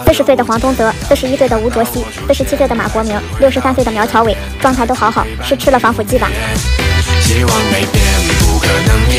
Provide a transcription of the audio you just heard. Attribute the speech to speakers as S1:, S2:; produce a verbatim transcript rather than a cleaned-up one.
S1: 四十岁的黄东泽，四十一岁的吴卓羲，四十七岁的马国明，六十三岁的苗侨伟，状态都好好，是吃了防腐剂吧？
S2: 希望没变，不可能